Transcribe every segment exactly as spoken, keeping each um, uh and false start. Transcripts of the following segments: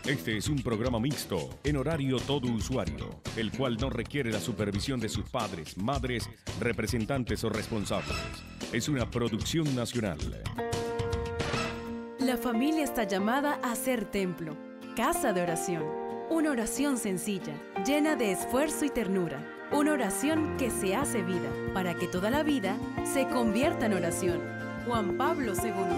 Este es un programa mixto, en horario todo usuario, el cual no requiere la supervisión de sus padres, madres, representantes o responsables. Es una producción nacional. La familia está llamada a ser templo, casa de oración. Una oración sencilla, llena de esfuerzo y ternura. Una oración que se hace vida, para que toda la vida se convierta en oración. Juan Pablo segundo.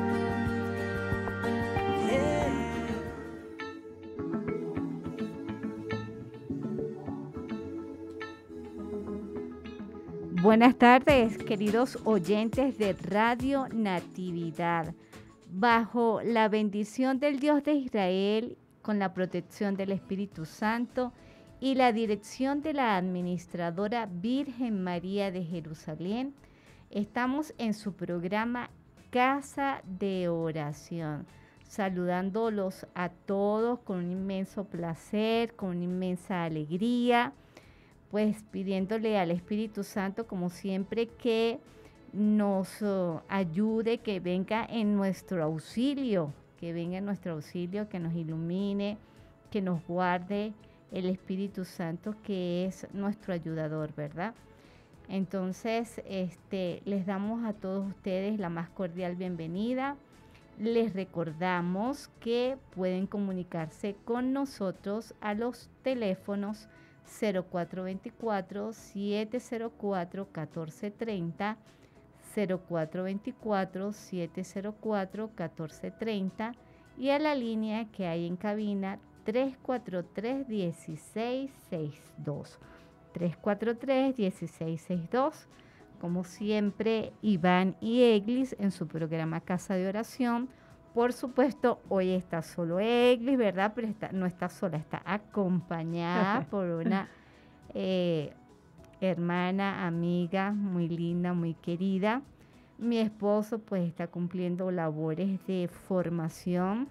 Buenas tardes, queridos oyentes de Radio Natividad. Bajo la bendición del Dios de Israel, con la protección del Espíritu Santo y la dirección de la administradora Virgen María de Jerusalén, estamos en su programa Casa de Oración, saludándolos a todos con un inmenso placer, con una inmensa alegría, pues pidiéndole al Espíritu Santo, como siempre, que nos uh, ayude, que venga en nuestro auxilio, que venga en nuestro auxilio, que nos ilumine, que nos guarde el Espíritu Santo, que es nuestro ayudador, ¿verdad? Entonces, este, les damos a todos ustedes la más cordial bienvenida. Les recordamos que pueden comunicarse con nosotros a los teléfonos cero cuatro veinticuatro, siete cero cuatro, catorce treinta, cero cuatro veinticuatro, siete cero cuatro, catorce treinta y a la línea que hay en cabina tres cuatro tres, dieciséis sesenta y dos. tres cuatro tres, dieciséis sesenta y dos. Como siempre, Iván y Eglis en su programa Casa de Oración. Por supuesto, hoy está solo Eglis, ¿verdad? Pero está, no está sola, está acompañada por una eh, hermana, amiga, muy linda, muy querida. Mi esposo pues está cumpliendo labores de formación,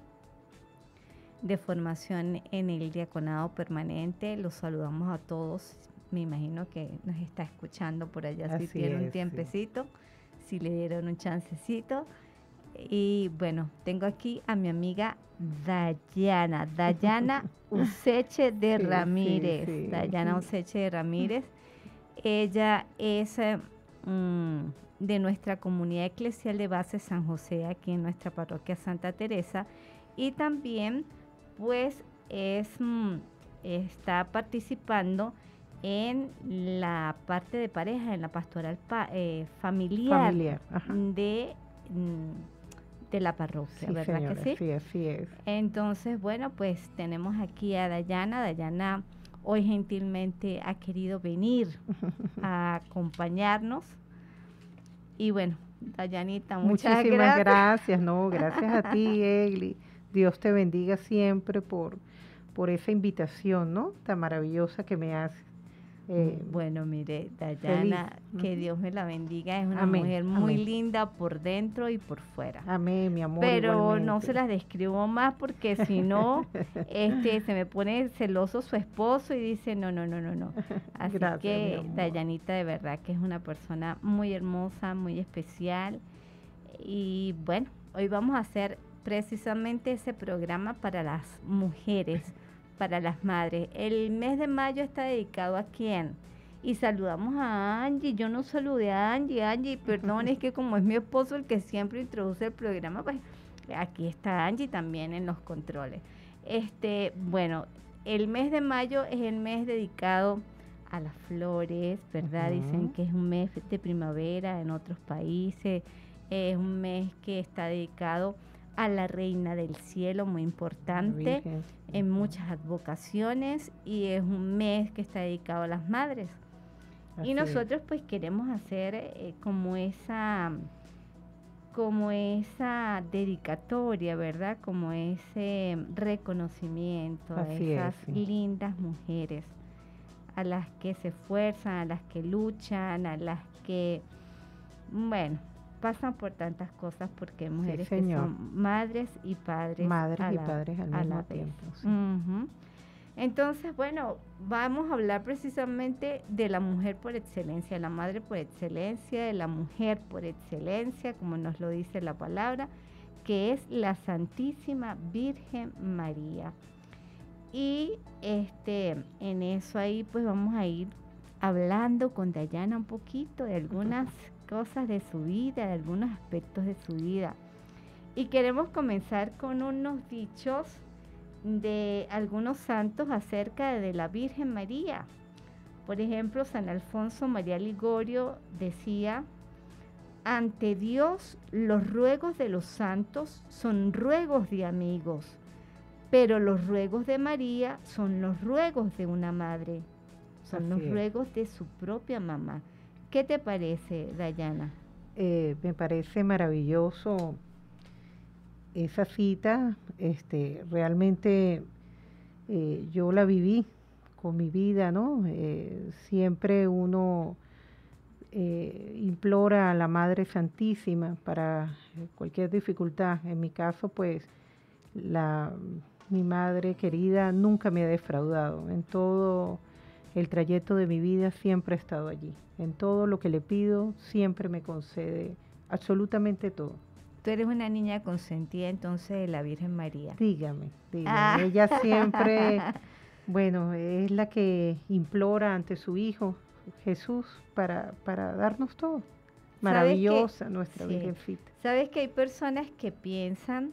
de formación en el diaconado permanente. Los saludamos a todos. Me imagino que nos está escuchando por allá. Así si tiene es, un tiempecito, sí. si le dieron un chancecito. Y bueno, tengo aquí a mi amiga Dayana, Dayana Useche de Sí, Ramírez, sí, sí. Dayana Useche de Ramírez. Ella es eh, mm, de nuestra comunidad eclesial de base San José, aquí en nuestra parroquia Santa Teresa, y también pues es, mm, está participando en la parte de pareja, en la pastoral pa, eh, familiar, Familiar, ajá. de... Mm, de la parroquia, Sí, ¿verdad señora, que sí? sí, así es. Entonces, bueno, pues tenemos aquí a Dayana. Dayana hoy gentilmente ha querido venir a acompañarnos. Y bueno, Dayanita, muchas Muchísimas gracias. gracias, no, gracias a ti, Egli. Dios te bendiga siempre por, por esa invitación, ¿no? Tan maravillosa que me haces. Eh, Bueno, mire, Dayana, feliz. que Ujú. Dios me la bendiga, es una Amén, mujer muy amén. linda por dentro y por fuera. Amén, mi amor. Pero igualmente. no se las describo más porque si no, este, se me pone celoso su esposo y dice no, no, no, no, no. Así Gracias, mi que amor. Dayanita de verdad que es una persona muy hermosa, muy especial. Y bueno, hoy vamos a hacer precisamente ese programa para las mujeres, para las madres. El mes de mayo está dedicado ¿a quién? Y saludamos a Angie. Yo no saludé a Angie. Angie, perdón, es que como es mi esposo el que siempre introduce el programa, pues aquí está Angie también en los controles. Este, bueno, el mes de mayo es el mes dedicado a las flores, ¿verdad? Ujú. Dicen que es un mes de primavera en otros países. Es un mes que está dedicado a la Reina del Cielo, muy importante Virgen. en muchas advocaciones, y es un mes que está dedicado a las madres. Así Y es. nosotros pues queremos hacer eh, como esa como esa dedicatoria, ¿verdad? Como ese reconocimiento a Así es, esas sí. lindas mujeres, a las que se esfuerzan, a las que luchan, a las que, bueno, pasan por tantas cosas, porque mujeres que señor. son madres y padres Madres a y la- padres al a mismo la vez. tiempo, sí. Ujú. Entonces, bueno, vamos a hablar precisamente de la mujer por excelencia, la madre por excelencia, de la mujer por excelencia, como nos lo dice la palabra, que es la Santísima Virgen María. Y este, en eso ahí pues vamos a ir hablando con Dayana un poquito de algunas cosas de su vida, de algunos aspectos de su vida. Y queremos comenzar con unos dichos de algunos santos acerca de la Virgen María. Por ejemplo, San Alfonso María Ligorio decía: ante Dios los ruegos de los santos son ruegos de amigos, pero los ruegos de María son los ruegos de una madre, son Así los es. ruegos de su propia mamá. ¿Qué te parece, Dayana? Eh, me parece maravilloso esa cita, este, realmente eh, yo la viví con mi vida, ¿no? Eh, siempre uno eh, implora a la Madre Santísima para cualquier dificultad. En mi caso, pues, la, mi madre querida nunca me ha defraudado. En todo el trayecto de mi vida siempre ha estado allí. En todo lo que le pido, siempre me concede absolutamente todo. Tú eres una niña consentida entonces de la Virgen María. Dígame, dígame. Ah. Ella siempre, bueno, es la que implora ante su Hijo Jesús para, para darnos todo. Maravillosa que, nuestra sí, Virgencita. Sabes que hay personas que piensan,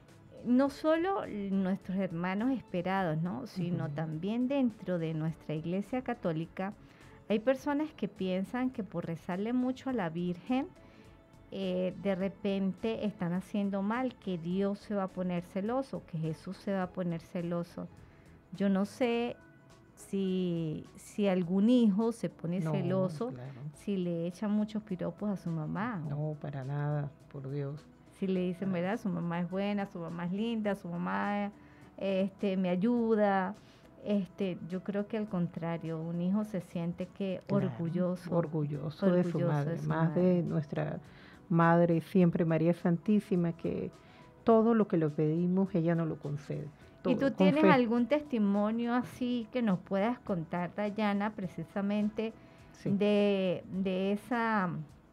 no solo nuestros hermanos esperados, ¿no? Sino Uh-huh. también dentro de nuestra Iglesia Católica, hay personas que piensan que por rezarle mucho a la Virgen, eh, de repente están haciendo mal, que Dios se va a poner celoso, que Jesús se va a poner celoso. Yo no sé si, si algún hijo se pone No, celoso, claro. si le echan muchos piropos a su mamá. No, para nada, por Dios. Si le dicen, ¿verdad? Su mamá es buena, su mamá es linda, su mamá este, me ayuda. Este, yo creo que al contrario, un hijo se siente que Claro, orgulloso. Orgulloso, de su orgulloso madre, de su más madre. de nuestra Madre siempre María Santísima, que todo lo que le pedimos ella nos lo concede. ¿Y todo, tú con tienes fe. algún testimonio así que nos puedas contar, Dayana, precisamente Sí. de, de esa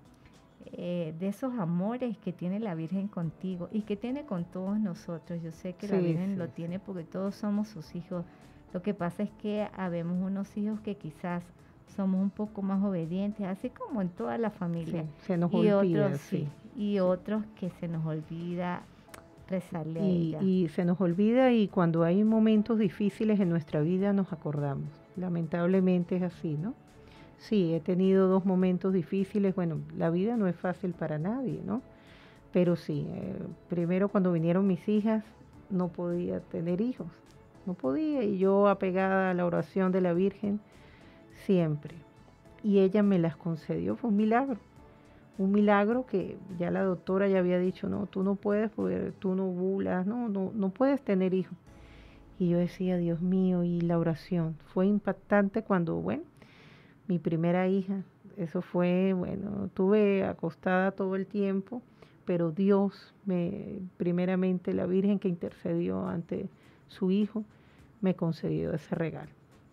eh, de esos amores que tiene la Virgen contigo y que tiene con todos nosotros? Yo sé que la Sí, Virgen sí, lo sí. tiene porque todos somos sus hijos. Lo que pasa es que habemos unos hijos que quizás somos un poco más obedientes, así como en toda la familia. Sí, se nos y olvida, otros sí. y otros que se nos olvida rezarle a Y, ella. y se nos olvida, y cuando hay momentos difíciles en nuestra vida nos acordamos. Lamentablemente es así, ¿no? Sí, he tenido dos momentos difíciles. Bueno, la vida no es fácil para nadie, ¿no? Pero sí, eh, primero cuando vinieron mis hijas no podía tener hijos, no podía, y yo apegada a la oración de la Virgen siempre. Y ella me las concedió, fue un milagro. Un milagro que ya la doctora ya había dicho, no, tú no puedes, porque tú no ovulas, no, no, no puedes tener hijos. Y yo decía, Dios mío, y la oración fue impactante cuando, bueno, mi primera hija, eso fue, bueno, tuve acostada todo el tiempo, pero Dios, me, primeramente la Virgen que intercedió ante su hijo, me concedió ese regalo.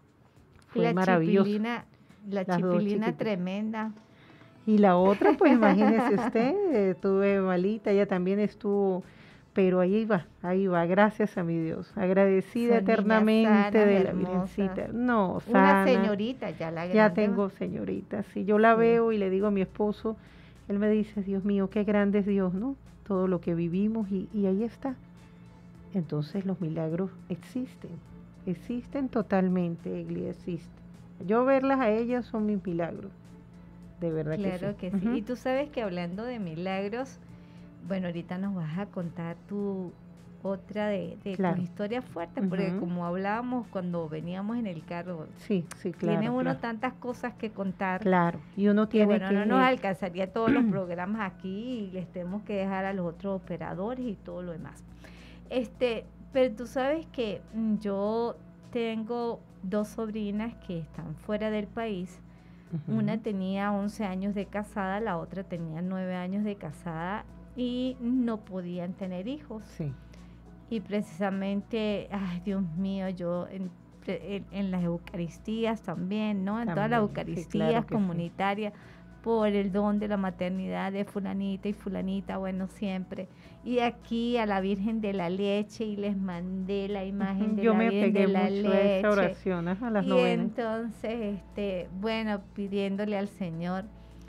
Fue la maravilloso. Chipilina, la Las dos chipilina chiquitas. tremenda. Y la otra, pues imagínese usted, eh, tuve malita, ella también estuvo, pero ahí va, ahí va, gracias a mi Dios, agradecida Son niñas eternamente sanas, de la hermosas. Virgencita. No, Una sana, señorita, ya la grande. ya tengo señorita, si yo la Sí. veo y le digo a mi esposo, él me dice, Dios mío, qué grande es Dios, ¿no? Todo lo que vivimos, y, y ahí está. Entonces los milagros existen, existen totalmente, Egli, existen. Yo verlas a ellas son mis milagros. De verdad Claro que que sí. sí. Ujú. Y tú sabes que hablando de milagros, bueno, ahorita nos vas a contar tu otra de, de Claro. tus historias fuertes, porque Ujú. como hablábamos cuando veníamos en el carro, Sí, sí, claro. tiene uno claro. tantas cosas que contar. Claro, y uno Que tiene bueno, que... no nos alcanzaría todos los programas aquí y les tenemos que dejar a los otros operadores y todo lo demás. Este, pero tú sabes que mm, yo tengo dos sobrinas que están fuera del país. Ujú. Una tenía once años de casada, la otra tenía nueve años de casada y no podían tener hijos. Sí, Y precisamente, ay Dios mío, yo en, en- en las Eucaristías también, ¿no? En todas las También, sí, Eucaristías claro que sí. comunitarias, por el don de la maternidad de fulanita y fulanita, bueno, siempre. Y aquí a la Virgen de la Leche, y les mandé la imagen uh-huh. de Yo la me Virgen de la mucho Leche. A esa oración, a las y novenas. entonces, este, bueno, pidiéndole al Señor.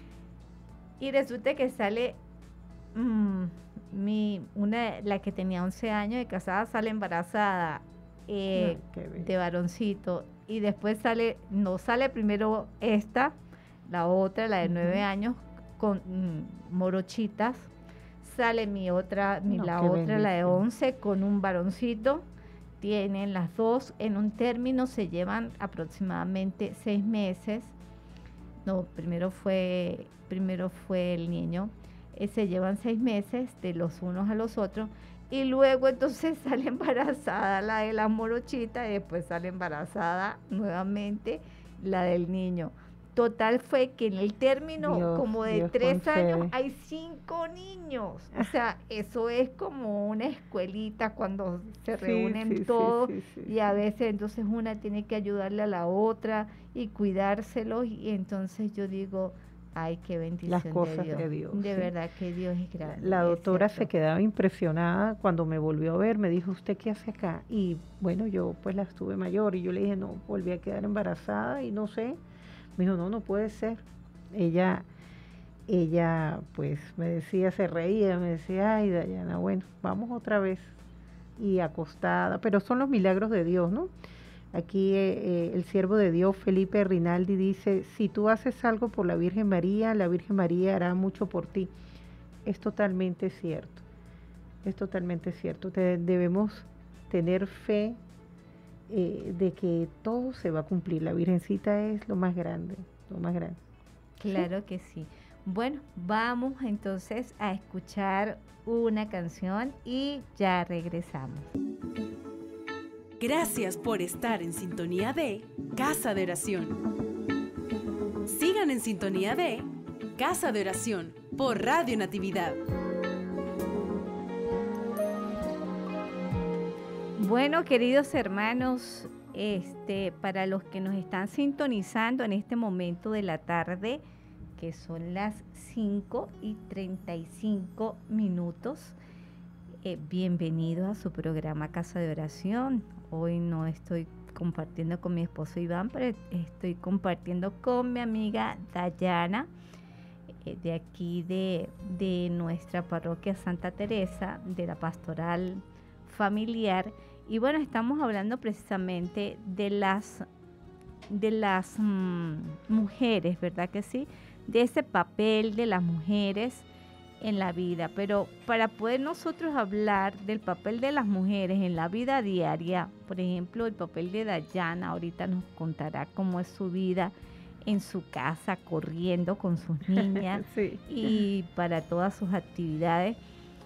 Y resulta que sale mmm, mi, una, la que tenía once años de casada, sale embarazada eh, Ay, de varoncito. Y después sale, no sale primero esta, la otra, la de uh-huh. nueve años, con mmm, morochitas. Sale mi otra, mi, no, la otra, bendición. La de once, con un varoncito. Tienen las dos en un término, se llevan aproximadamente seis meses. No, primero fue, primero fue el niño. Eh, se llevan seis meses de los unos a los otros. Y luego entonces sale embarazada la de la morochita y después sale embarazada nuevamente la del niño. Total fue que en el término Dios, como de Dios tres concede. años hay cinco niños. O sea, eso es como una escuelita cuando se sí, reúnen sí, todos sí, sí, sí, y a veces entonces una tiene que ayudarle a la otra y cuidárselos, y entonces yo digo, ay, qué bendición Las cosas de Dios. De, Dios, de sí. verdad que Dios es grande. La doctora se quedaba impresionada cuando me volvió a ver, me dijo, ¿usted qué hace acá? Y bueno, yo pues la estuve mayor y yo le dije, no, volví a quedar embarazada y no sé. Me dijo, no, no puede ser. Ella, ella pues me decía, se reía, me decía, ay, Dayana, bueno, vamos otra vez. Y acostada, pero son los milagros de Dios, ¿no? Aquí eh, eh, el siervo de Dios, Felipe Rinaldi, dice, si tú haces algo por la Virgen María, la Virgen María hará mucho por ti. Es totalmente cierto, es totalmente cierto. Te, debemos tener fe Eh, de que todo se va a cumplir. La Virgencita es lo más grande, lo más grande. Claro ¿Sí? que sí. Bueno, vamos entonces a escuchar una canción y ya regresamos. Gracias por estar en sintonía de Casa de Oración. Sigan en sintonía de Casa de Oración por Radio Natividad. Bueno, queridos hermanos, este, para los que nos están sintonizando en este momento de la tarde, que son las cinco y treinta y cinco minutos, eh, bienvenidos a su programa Casa de Oración. Hoy no estoy compartiendo con mi esposo Iván, pero estoy compartiendo con mi amiga Dayana, eh, de aquí de, de nuestra parroquia Santa Teresa, de la pastoral familiar. Y bueno, estamos hablando precisamente de las, de las mmm, mujeres, ¿verdad que sí? De ese papel de las mujeres en la vida. Pero para poder nosotros hablar del papel de las mujeres en la vida diaria, por ejemplo, el papel de Dayana, ahorita nos contará cómo es su vida en su casa, corriendo con sus niñas sí. y para todas sus actividades.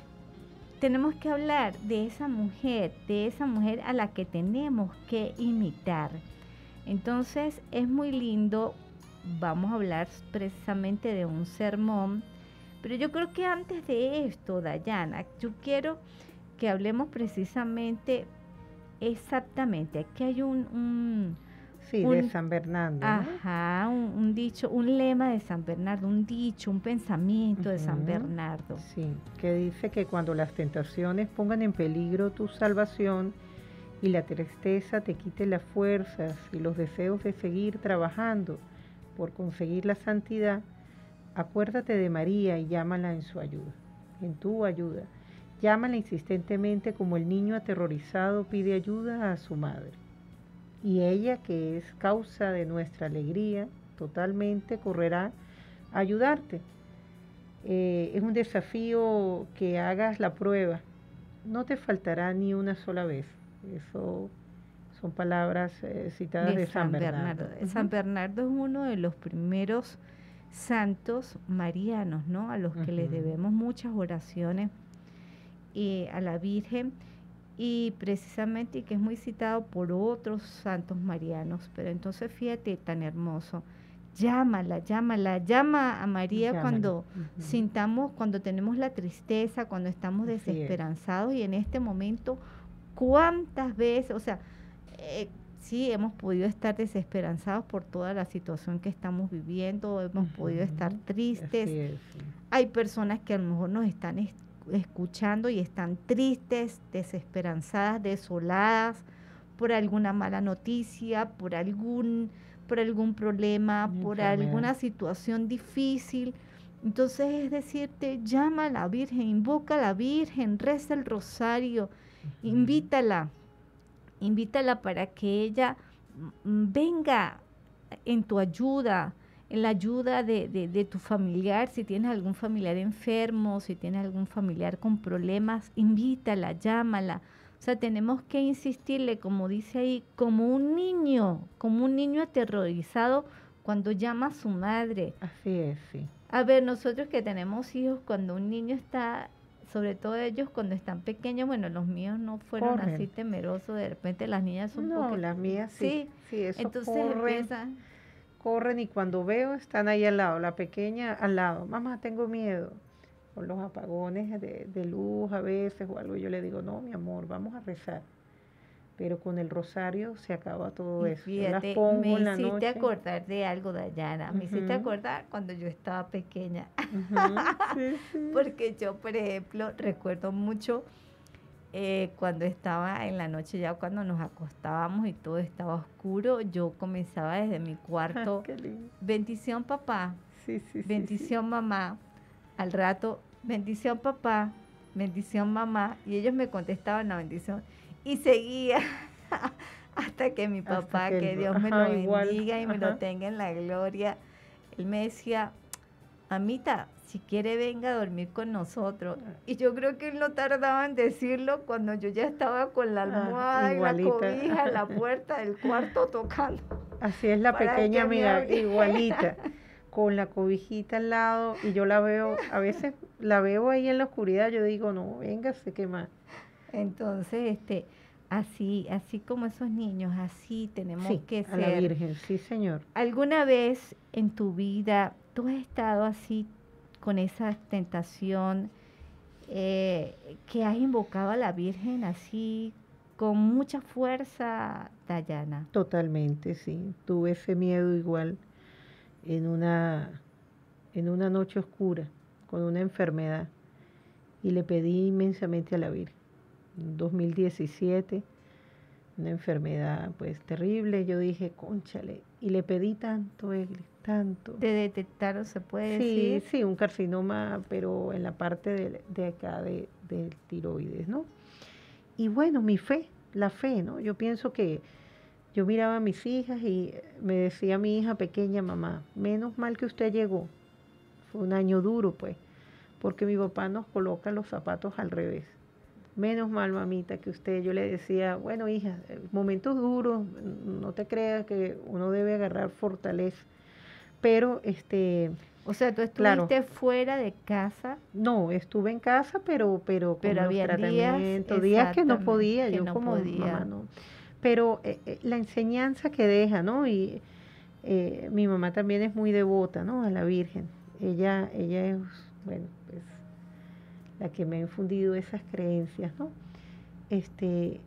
Tenemos que hablar de esa mujer, de esa mujer a la que tenemos que imitar. Entonces es muy lindo, vamos a hablar precisamente de un sermón, pero yo creo que antes de esto, Dayana, yo quiero que hablemos precisamente, exactamente, aquí hay un... un Sí, un, de San Bernardo. Ajá, ¿no? un, un dicho, un lema de San Bernardo, un dicho, un pensamiento uh-huh. de San Bernardo. Sí, que dice que cuando las tentaciones pongan en peligro tu salvación y la tristeza te quite las fuerzas y los deseos de seguir trabajando por conseguir la santidad, acuérdate de María y llámala en su ayuda, en tu ayuda. Llámala insistentemente como el niño aterrorizado pide ayuda a su madre. Y ella, que es causa de nuestra alegría, totalmente correrá a ayudarte. Eh, es un desafío que hagas la prueba. No te faltará ni una sola vez. Eso son palabras eh, citadas de, de San, San Bernardo. Bernardo. Uh-huh. San Bernardo es uno de los primeros santos marianos, ¿no? A los que uh-huh. les debemos muchas oraciones eh, a la Virgen. Y precisamente que es muy citado por otros santos marianos, pero entonces fíjate tan hermoso, llámala, llámala, llama a María Llámala. cuando uh-huh. sintamos, cuando tenemos la tristeza, cuando estamos desesperanzados, y en este momento, ¿cuántas veces? O sea, eh, sí, hemos podido estar desesperanzados por toda la situación que estamos viviendo, hemos uh-huh. podido estar tristes. Así es, sí. Hay personas que a lo mejor nos están es- escuchando y están tristes, desesperanzadas, desoladas por alguna mala noticia, por algún, por algún problema, Una por enfermedad. alguna situación difícil. Entonces es decirte, llama a la Virgen, invoca a la Virgen, reza el rosario, uh-huh. invítala, invítala para que ella mm, venga en tu ayuda, en la ayuda de, de, de tu familiar. Si tienes algún familiar enfermo, si tienes algún familiar con problemas, invítala, llámala. O sea, tenemos que insistirle, como dice ahí, como un niño, como un niño aterrorizado cuando llama a su madre. Así es, sí. A ver, nosotros que tenemos hijos, cuando un niño está, sobre todo ellos cuando están pequeños, bueno, los míos no fueron Corren. así temerosos, de repente las niñas son No, poquito- las mías sí. Sí, Sí, eso entonces corren, empiezan, corren y cuando veo están ahí al lado, la pequeña al lado. Mamá, tengo miedo. Con los apagones de, de luz a veces o algo, yo le digo, no, mi amor, vamos a rezar. Pero con el rosario se acaba todo y eso. Yo las fíjate, pongo me en la hiciste noche. acordar de algo, Dayana, me hiciste Ujú. acordar cuando yo estaba pequeña, Ujú, sí, sí. porque yo, por ejemplo, recuerdo mucho eh, cuando estaba en la noche, ya cuando nos acostábamos y todo estaba oscuro, yo comenzaba desde mi cuarto, Qué lindo. bendición papá, Sí, sí, sí, sí. bendición mamá, al rato, bendición papá, bendición mamá, y ellos me contestaban la bendición, y seguía hasta que mi Hasta papá, que que el- Dios me ajá, lo igual, bendiga y me lo ajá. tenga en la gloria, él me decía, mamita, si quiere venga a dormir con nosotros, y yo creo que él no tardaba en decirlo cuando yo ya estaba con la Ah, almohada y la igualita. cobija en la puerta del cuarto tocando. Así es la para pequeña que me mía, abriera. igualita, con la cobijita al lado y yo la veo, a veces la veo ahí en la oscuridad, yo digo, no, véngase, ¿qué más? Entonces, este, así, así como esos niños, así tenemos Sí, que a la ser. Virgen, sí, señor. ¿Alguna vez en tu vida tú has estado así con esa tentación eh, que has invocado a la Virgen así con mucha fuerza, Dayana? Totalmente, sí. Tuve ese miedo igual en una, en una noche oscura, con una enfermedad, y le pedí inmensamente a la Virgen. En dos mil diecisiete, una enfermedad pues terrible, yo dije, cónchale, y le pedí tanto, Egli, tanto. ¿Te detectaron, se puede Sí, decir? sí, un carcinoma, pero en la parte de, de acá de, del tiroides, ¿no? Y bueno, mi fe, la fe, ¿no? Yo pienso que yo miraba a mis hijas y me decía mi hija pequeña, mamá, menos mal que usted llegó. Fue un año duro, pues, porque mi papá nos coloca los zapatos al revés. Menos mal, mamita, que usted, yo le decía, bueno, hija, momentos duros, no te creas que uno debe agarrar fortaleza. Pero, este, O sea, tú Claro. estuviste fuera de casa, no, estuve en casa, pero, pero con Pero los había días, tratamientos, días que no exactamente, podía, que yo no como podía. mamá no. Pero eh, eh, la enseñanza que deja, ¿no? Y eh, mi mamá también es muy devota, ¿no? A la Virgen. Ella, ella es, bueno, pues, la que me ha infundido esas creencias, ¿no? Este,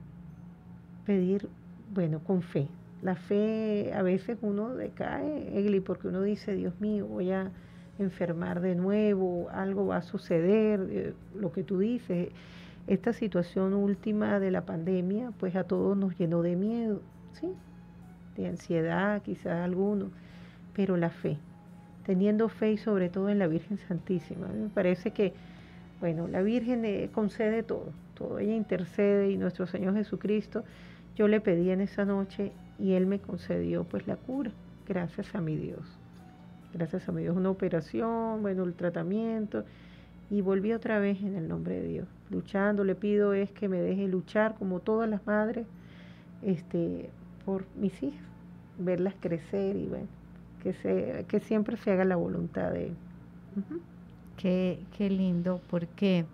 pedir, bueno, con fe. La fe, a veces uno decae, Egli, porque uno dice, Dios mío, voy a enfermar de nuevo, algo va a suceder, eh, lo que tú dices. Esta situación última de la pandemia, pues a todos nos llenó de miedo, ¿sí? De ansiedad, quizás algunos, pero la fe, teniendo fe y sobre todo en la Virgen Santísima. A mí me parece que, bueno, la Virgen eh, concede todo, todo, ella intercede y nuestro Señor Jesucristo, yo le pedí en esa noche y Él me concedió pues la cura, gracias a mi Dios. Gracias a mi Dios, una operación, bueno, el tratamiento, y volví otra vez en el nombre de Dios, luchando. Le pido es que me deje luchar como todas las madres, este, por mis hijas, verlas crecer y bueno, que, se, que siempre se haga la voluntad de Él. Uh-huh. Qué, qué lindo, porque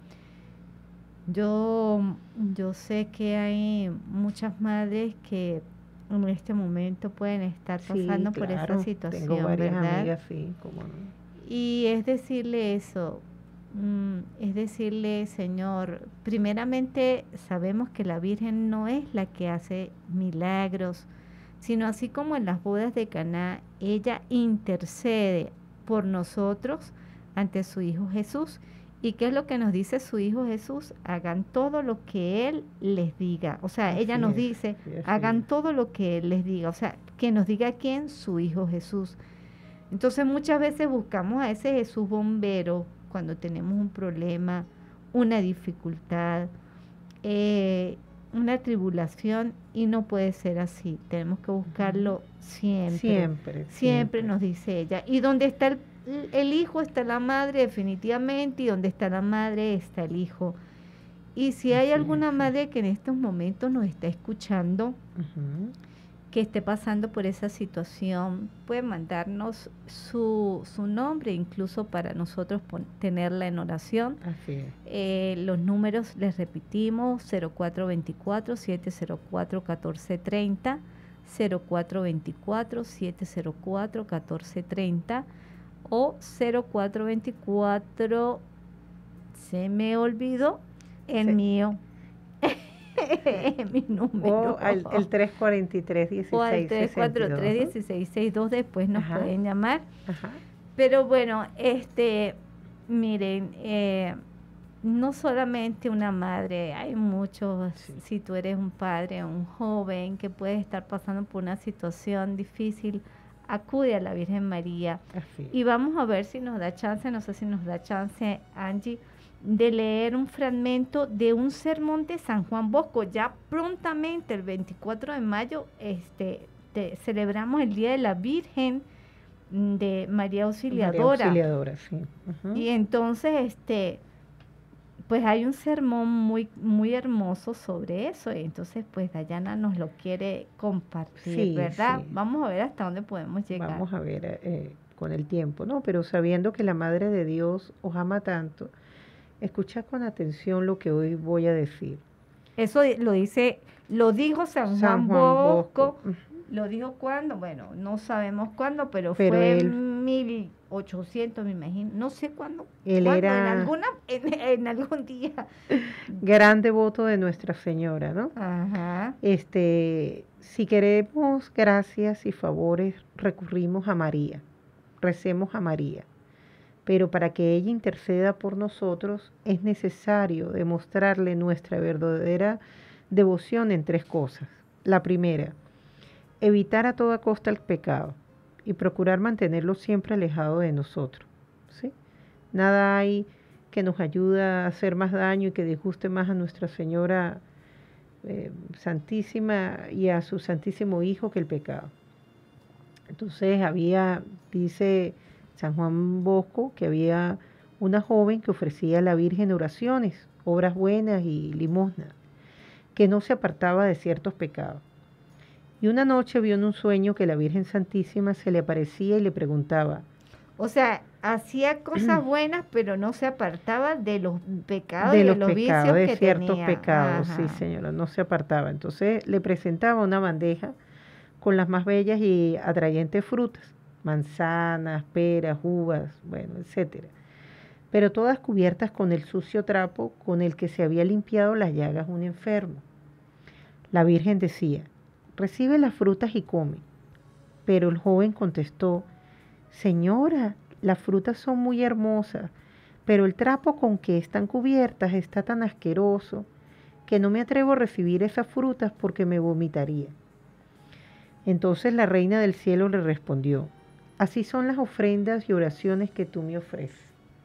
yo, yo sé que hay muchas madres que en este momento pueden estar pasando Sí, por claro, esa situación, tengo varias ¿verdad? amigas, sí, cómo no. Y es decirle eso, Mm, es decirle, Señor, primeramente sabemos que la Virgen no es la que hace milagros, sino así como en las bodas de Caná, ella intercede por nosotros ante su Hijo Jesús. ¿Y qué es lo que nos dice su Hijo Jesús? Hagan todo lo que Él les diga. O sea, Así ella nos es, dice, sí, así hagan es. todo lo que Él les diga. O sea, que nos diga quién, su Hijo Jesús. Entonces muchas veces buscamos a ese Jesús bombero cuando tenemos un problema, una dificultad, eh, una tribulación, y no puede ser así. Tenemos que buscarlo siempre. Siempre, Siempre siempre. nos dice ella. Y donde está el, el hijo está la madre definitivamente, y donde está la madre está el hijo. Y si hay Así alguna es, sí. madre que en estos momentos nos está escuchando, Ujú. que esté pasando por esa situación, puede mandarnos su, su nombre, incluso para nosotros pon- tenerla en oración. Así es. Eh, los números les repetimos: cero cuatro dos cuatro, siete cero cuatro, uno cuatro tres cero, cero cuatro dos cuatro, siete cero cuatro, uno cuatro tres cero o cero cuatro dos cuatro, se me olvidó el Sí. mío, mi número. O al, el tres cuatro tres, O al dieciséis tres cuatro tres, sesenta y dos. dieciséis sesenta y dos, después nos Ajá. pueden llamar. Ajá. Pero bueno, este, miren, eh, no solamente una madre, hay muchos, Sí. si tú eres un padre, un joven que puede estar pasando por una situación difícil, acude a la Virgen María. Así es. Y vamos a ver si nos da chance, no sé si nos da chance, Angie, de leer un fragmento de un sermón de San Juan Bosco. Ya prontamente, el veinticuatro de mayo, este, te- celebramos el Día de la Virgen de María Auxiliadora. María Auxiliadora, sí. Ujú. Y entonces, este, pues hay un sermón muy, muy hermoso sobre eso. Y entonces, pues Dayana nos lo quiere compartir, Sí, ¿verdad? sí. Vamos a ver hasta dónde podemos llegar. Vamos a ver eh, con el tiempo, ¿no? Pero sabiendo que la Madre de Dios os ama tanto, escuchad con atención lo que hoy voy a decir. Eso di- lo dice, lo dijo San, San Juan Juan Bosco. Bosco. Ujú. ¿Lo dijo cuándo? Bueno, no sabemos cuándo, pero, Pero fue él- en mil ochocientos, me imagino. No sé cuándo. Él cuándo, era- En, alguna, en, en algún día. Gran devoto de Nuestra Señora, ¿no? Ajá. Este, si queremos gracias y favores, recurrimos a María, recemos a María. Pero para que ella interceda por nosotros es necesario demostrarle nuestra verdadera devoción en tres cosas. La primera, evitar a toda costa el pecado y procurar mantenerlo siempre alejado de nosotros, ¿sí? Nada hay que nos ayude a hacer más daño y que disguste más a Nuestra Señora eh, Santísima y a su Santísimo Hijo que el pecado. Entonces había, dice San Juan Bosco, que había una joven que ofrecía a la Virgen oraciones, obras buenas y limosna, que no se apartaba de ciertos pecados. Y una noche vio en un sueño que la Virgen Santísima se le aparecía y le preguntaba, O sea, hacía cosas buenas, pero no se apartaba de los pecados y de de los los pecados, vicios de que ciertos tenía. pecados, Ajá. sí señora, no se apartaba. Entonces le presentaba una bandeja con las más bellas y atrayentes frutas, manzanas, peras, uvas, bueno, etcétera, pero todas cubiertas con el sucio trapo con el que se había limpiado las llagas un enfermo. La Virgen decía, recibe las frutas y come. Pero el joven contestó, Señora, las frutas son muy hermosas, pero el trapo con que están cubiertas está tan asqueroso que no me atrevo a recibir esas frutas porque me vomitaría. Entonces la reina del cielo le respondió, así son las ofrendas y oraciones que tú me ofreces.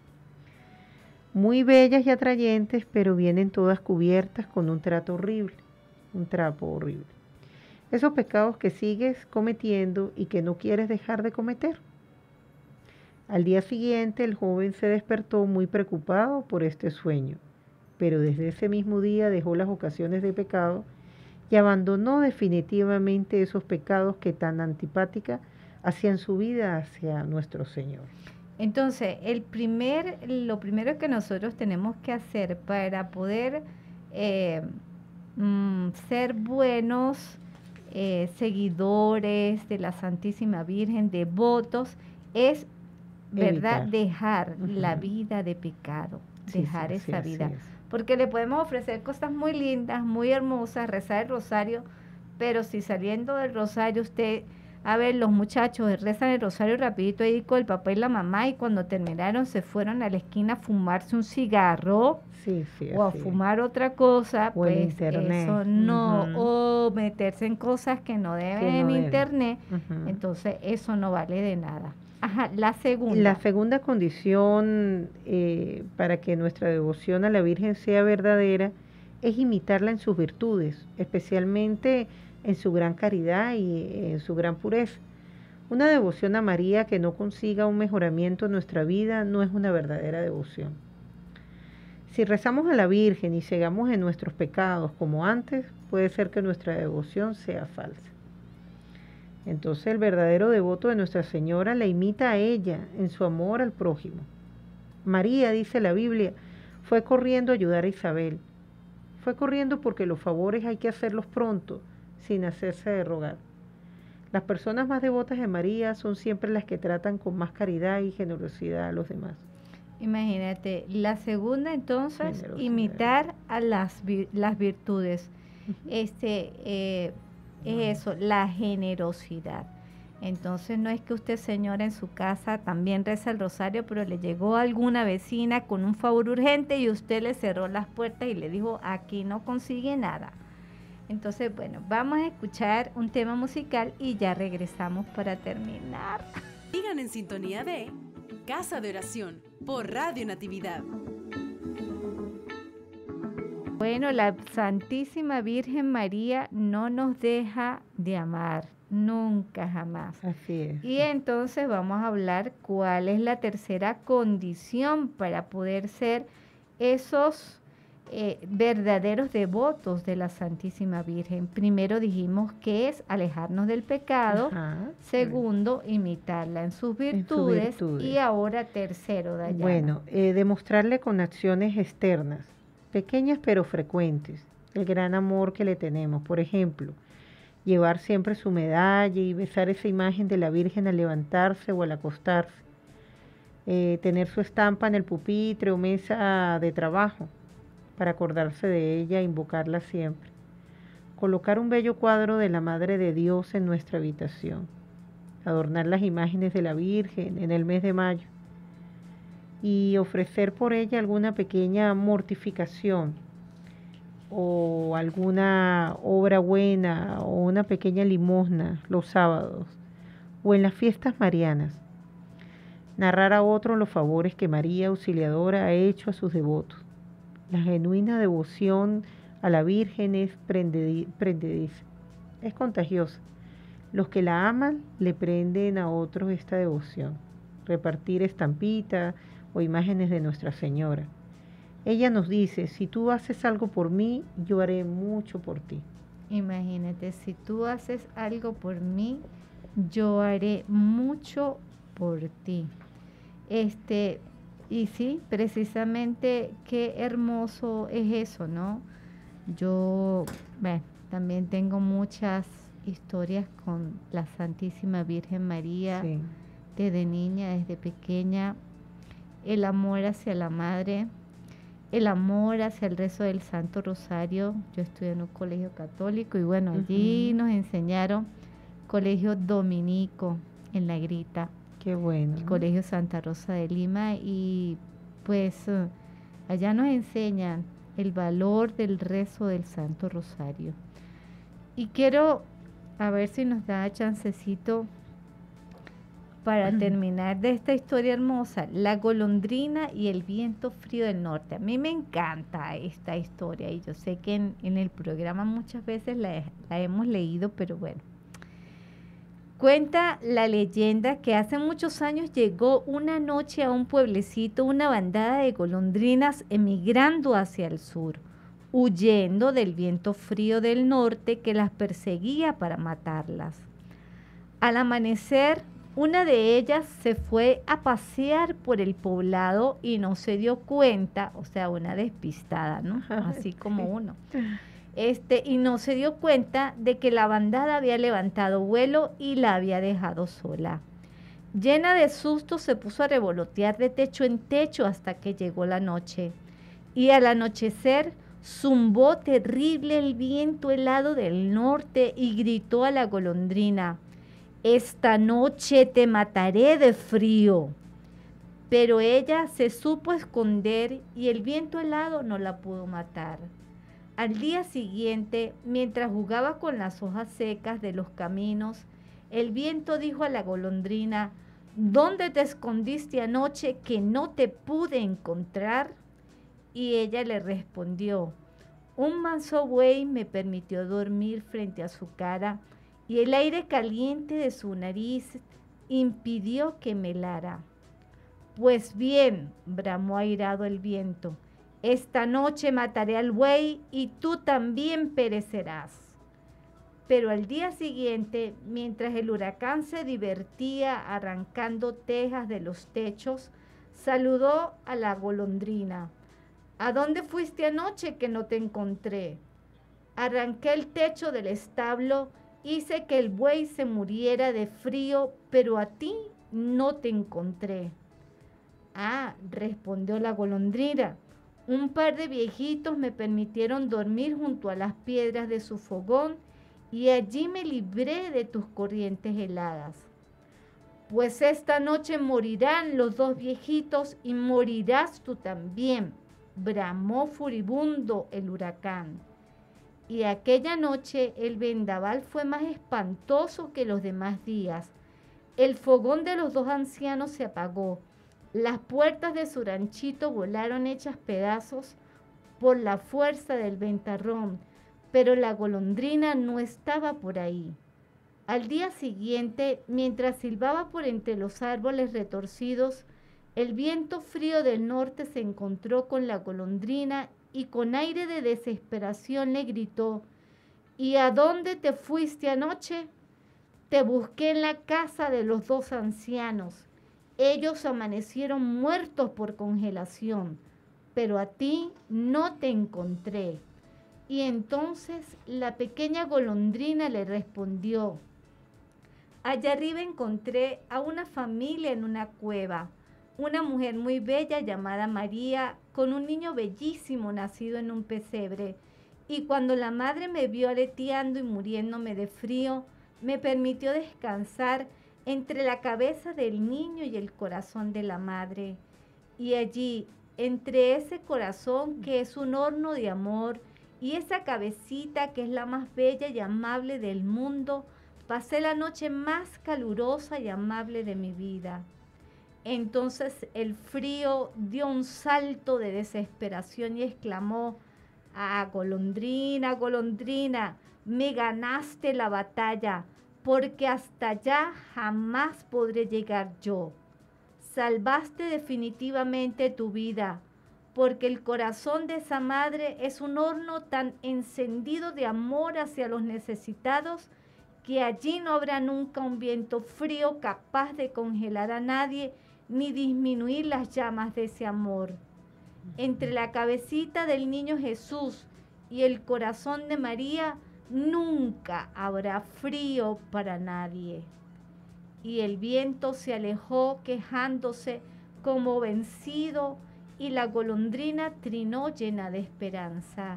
Muy bellas y atrayentes, pero vienen todas cubiertas con un trato horrible, un trapo horrible. Esos pecados que sigues cometiendo y que no quieres dejar de cometer. Al día siguiente el joven se despertó muy preocupado por este sueño, pero desde ese mismo día dejó las ocasiones de pecado y abandonó definitivamente esos pecados que tan antipática hacían su vida hacia nuestro Señor. Entonces, el primer, lo primero que nosotros tenemos que hacer para poder eh, mm, ser buenos eh, seguidores de la Santísima Virgen, devotos, es ¿verdad? Evitar. Dejar Ujú. la vida de pecado, Sí, dejar sí, sí, esa así vida. es. Porque le podemos ofrecer cosas muy lindas, muy hermosas, rezar el rosario, pero si saliendo del rosario usted, a ver, los muchachos rezan el rosario rapidito ahí con el papá y la mamá y cuando terminaron se fueron a la esquina a fumarse un cigarro Sí, sí, o a así es. fumar otra cosa, O el pues internet. eso no, Ujú. o meterse en cosas que no deben Que no en deben. internet, Ujú. entonces eso no vale de nada. Ajá, la segunda. La segunda condición eh, para que nuestra devoción a la Virgen sea verdadera es imitarla en sus virtudes, especialmente en su gran caridad y en su gran pureza. Una devoción a María que no consiga un mejoramiento en nuestra vida no es una verdadera devoción. Si rezamos a la Virgen y cegamos en nuestros pecados como antes, puede ser que nuestra devoción sea falsa. Entonces el verdadero devoto de Nuestra Señora la imita a ella en su amor al prójimo. María, dice la Biblia, fue corriendo a ayudar a Isabel. Fue corriendo porque los favores hay que hacerlos pronto, sin hacerse de rogar. Las personas más devotas de María son siempre las que tratan con más caridad y generosidad a los demás. Imagínate, la segunda entonces, Generosidad. imitar a las, vi- las virtudes. Este, eh, es eso, la generosidad. Entonces no es que usted, señora, en su casa también reza el rosario, pero le llegó alguna vecina con un favor urgente y usted le cerró las puertas y le dijo, aquí no consigue nada. Entonces, bueno, vamos a escuchar un tema musical y ya regresamos para terminar. Sigan en sintonía de Casa de Oración por Radio Natividad. Bueno, la Santísima Virgen María no nos deja de amar, nunca jamás. Así es. Y entonces vamos a hablar cuál es la tercera condición para poder ser esos eh, verdaderos devotos de la Santísima Virgen. Primero dijimos que es alejarnos del pecado. Ajá. Segundo, imitarla en sus virtudes. virtudes. Y ahora tercero, Dayana. Bueno, eh, demostrarle con acciones externas, pequeñas pero frecuentes, el gran amor que le tenemos. Por ejemplo, llevar siempre su medalla y besar esa imagen de la Virgen al levantarse o al acostarse. Eh, tener su estampa en el pupitre o mesa de trabajo para acordarse de ella e invocarla siempre. Colocar un bello cuadro de la Madre de Dios en nuestra habitación. Adornar las imágenes de la Virgen en el mes de mayo. Y ofrecer por ella alguna pequeña mortificación o alguna obra buena o una pequeña limosna los sábados o en las fiestas marianas. Narrar a otros los favores que María Auxiliadora ha hecho a sus devotos. La genuina devoción a la Virgen es prendedi- prendediza, es contagiosa. Los que la aman le prenden a otros esta devoción. Repartir estampitas o imágenes de Nuestra Señora. Ella nos dice, si tú haces algo por mí, yo haré mucho por ti. Imagínate, si tú haces algo por mí, yo haré mucho por ti. Este, y sí, precisamente qué hermoso es eso, ¿no? Yo, bueno, también tengo muchas historias con la Santísima Virgen María, Sí. desde niña, desde pequeña, el amor hacia la Madre, el amor hacia el rezo del Santo Rosario. Yo estudié en un colegio católico y bueno, allí Ujú. nos enseñaron colegio dominico en La Grita, Qué bueno. el ¿no? colegio Santa Rosa de Lima, y pues eh, allá nos enseñan el valor del rezo del Santo Rosario. Y quiero, a ver si nos da chancecito para terminar de esta historia hermosa, la golondrina y el viento frío del norte. A mí me encanta esta historia y yo sé que en, en el programa muchas veces la, la hemos leído, pero bueno. Cuenta la leyenda que hace muchos años llegó una noche a un pueblecito una bandada de golondrinas emigrando hacia el sur, huyendo del viento frío del norte que las perseguía para matarlas. Al amanecer, una de ellas se fue a pasear por el poblado y no se dio cuenta, o sea, una despistada, ¿no? Así como uno. Este, y no se dio cuenta de que la bandada había levantado vuelo y la había dejado sola. Llena de susto, se puso a revolotear de techo en techo hasta que llegó la noche. Y al anochecer, zumbó terrible el viento helado del norte y gritó a la golondrina: «Esta noche te mataré de frío». Pero ella se supo esconder y el viento helado no la pudo matar. Al día siguiente, mientras jugaba con las hojas secas de los caminos, el viento dijo a la golondrina: «¿Dónde te escondiste anoche que no te pude encontrar?». Y ella le respondió: «Un manso buey me permitió dormir frente a su cara y el aire caliente de su nariz impidió que me helara». «Pues bien», bramó airado el viento, «esta noche mataré al buey y tú también perecerás». Pero al día siguiente, mientras el huracán se divertía arrancando tejas de los techos, saludó a la golondrina: «¿A dónde fuiste anoche que no te encontré?». «Arranqué el techo del establo, hice que el buey se muriera de frío, pero a ti no te encontré». «Ah», respondió la golondrina, «un par de viejitos me permitieron dormir junto a las piedras de su fogón y allí me libré de tus corrientes heladas». «Pues esta noche morirán los dos viejitos y morirás tú también», bramó furibundo el huracán. Y aquella noche el vendaval fue más espantoso que los demás días. El fogón de los dos ancianos se apagó. Las puertas de su ranchito volaron hechas pedazos por la fuerza del ventarrón, pero la golondrina no estaba por ahí. Al día siguiente, mientras silbaba por entre los árboles retorcidos, el viento frío del norte se encontró con la golondrina y con aire de desesperación le gritó: «¿Y a dónde te fuiste anoche?». «Te busqué en la casa de los dos ancianos. Ellos amanecieron muertos por congelación, pero a ti no te encontré». Y entonces la pequeña golondrina le respondió: «Allá arriba encontré a una familia en una cueva, una mujer muy bella llamada María, con un niño bellísimo nacido en un pesebre. Y cuando la madre me vio aleteando y muriéndome de frío, me permitió descansar entre la cabeza del niño y el corazón de la madre. Y allí, entre ese corazón que es un horno de amor y esa cabecita que es la más bella y amable del mundo, pasé la noche más calurosa y amable de mi vida». Entonces el frío dio un salto de desesperación y exclamó: «Ah, golondrina, golondrina, me ganaste la batalla, porque hasta allá jamás podré llegar yo. Salvaste definitivamente tu vida, porque el corazón de esa madre es un horno tan encendido de amor hacia los necesitados que allí no habrá nunca un viento frío capaz de congelar a nadie ni disminuir las llamas de ese amor. Entre la cabecita del niño Jesús y el corazón de María nunca habrá frío para nadie». Y el viento se alejó quejándose como vencido y la golondrina trinó llena de esperanza.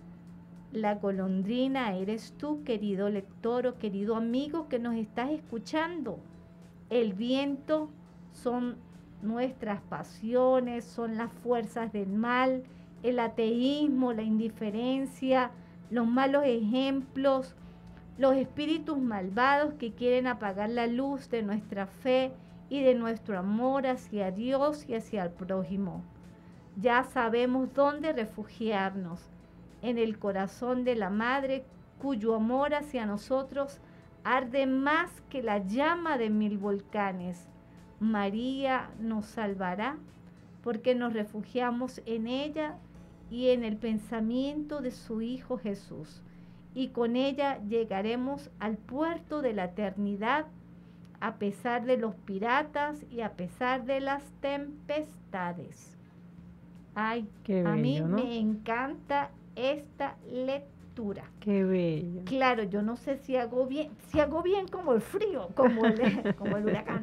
La golondrina eres tú, querido lector o querido amigo que nos estás escuchando. El viento son nuestras pasiones, son las fuerzas del mal, el ateísmo, la indiferencia, los malos ejemplos, los espíritus malvados que quieren apagar la luz de nuestra fe y de nuestro amor hacia Dios y hacia el prójimo. Ya sabemos dónde refugiarnos, en el corazón de la Madre, cuyo amor hacia nosotros arde más que la llama de mil volcanes. María nos salvará porque nos refugiamos en ella y en el pensamiento de su Hijo Jesús. Y con ella llegaremos al puerto de la eternidad a pesar de los piratas y a pesar de las tempestades. Ay, Qué a bello, mí ¿no? me encanta esta lectura. postura. Qué bello. Claro, yo no sé si hago bien, si hago bien como el frío, como el, como el huracán.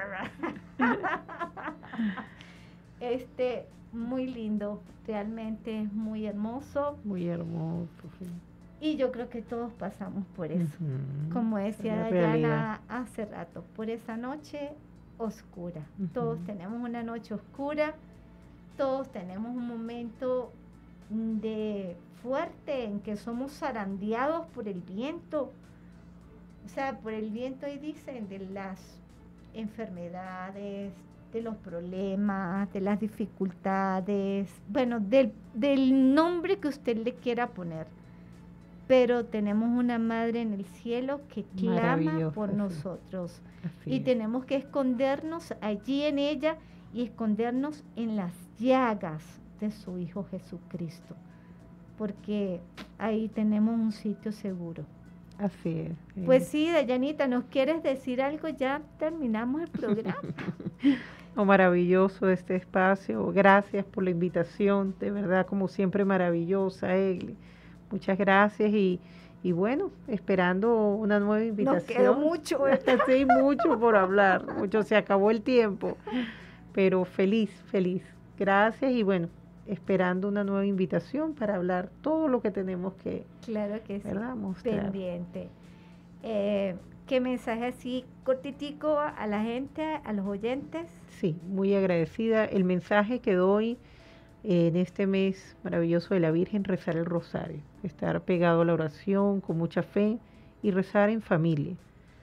Este, muy lindo, realmente es muy hermoso. Muy hermoso, sí. Y yo creo que todos pasamos por eso. Uh-huh. Como decía La Dayana realidad. hace rato, por esa noche oscura. Uh-huh. Todos tenemos una noche oscura, todos tenemos un momento de fuerte en que somos zarandeados por el viento. O sea, por el viento, y dicen, de las enfermedades, de los problemas, de las dificultades, bueno, del, del nombre que usted le quiera poner. Pero tenemos una madre en el cielo que clama por sí. nosotros. Así y es. tenemos que escondernos allí en ella y escondernos en las llagas de su Hijo Jesucristo, porque ahí tenemos un sitio seguro. Así es. Sí. Pues sí, Dayanita, ¿nos quieres decir algo? Ya terminamos el programa. Oh, maravilloso este espacio. Gracias por la invitación. De verdad, como siempre, maravillosa, Egli. Muchas gracias y, y bueno, esperando una nueva invitación. Nos quedó mucho. Sí, mucho por hablar. Mucho, se acabó el tiempo. Pero feliz, feliz. Gracias y bueno, esperando una nueva invitación para hablar todo lo que tenemos que, claro que sí, ¿verdad? Mostrar. Pendiente. Eh, ¿Qué mensaje así cortitico a la gente, a los oyentes? Sí, muy agradecida. El mensaje que doy en este mes maravilloso de la Virgen, rezar el rosario, estar pegado a la oración con mucha fe y rezar en familia.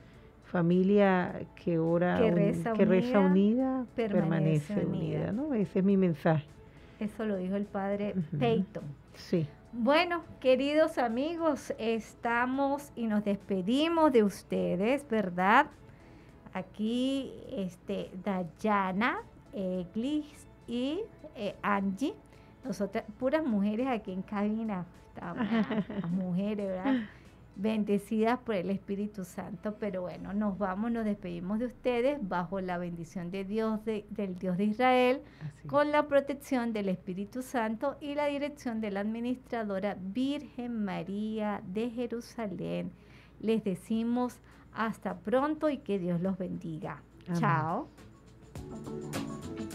Familia que ora, que reza, un, que unida, reza unida, permanece, permanece unida, unida, ¿no? Ese es mi mensaje. Eso lo dijo el padre uh-huh. Peyton. Sí. Bueno, queridos amigos, estamos y nos despedimos de ustedes, ¿verdad? Aquí, este, Dayana, Eglis y eh, Angie, nosotras, puras mujeres aquí en cabina, estamos las mujeres, ¿verdad? Bendecidas por el Espíritu Santo, pero bueno, nos vamos, nos despedimos de ustedes bajo la bendición de Dios, de, del Dios de Israel, Así. Con la protección del Espíritu Santo y la dirección de la administradora Virgen María de Jerusalén. Les decimos hasta pronto y que Dios los bendiga. Amén. Chao.